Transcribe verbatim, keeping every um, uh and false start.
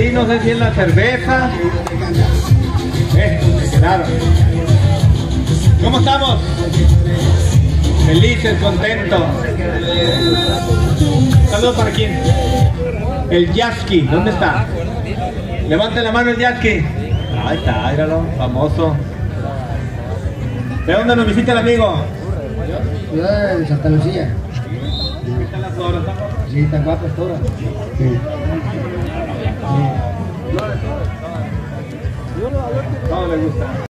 ahí, no sé si es la cerveza. Eh, se quedaron. ¿Cómo estamos? Felices, contentos. Saludos para quién. El Yaski, ¿dónde está? Levante la mano el Yaski. Ahí está, míralo, famoso. ¿De dónde nos visita el amigo? Ciudad de Santa Lucía. ¿Qué están las flores? Sí, están guapas todas. Sí. Sí. Todo le gusta.